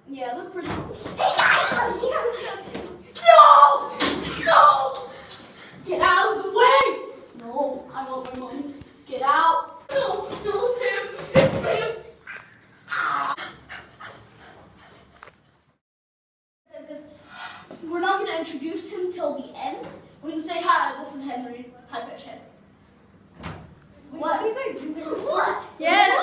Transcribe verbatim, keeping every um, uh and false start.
Yeah, look pretty cool. Hey guys! No! No! Get out of the way! No, I want my money. Get out. No, no, it's him. It's him. We're not going to introduce him till the end. We're going to say, hi, this is Henry. Hi, bitch head. What? What are you guys using? What? Yes.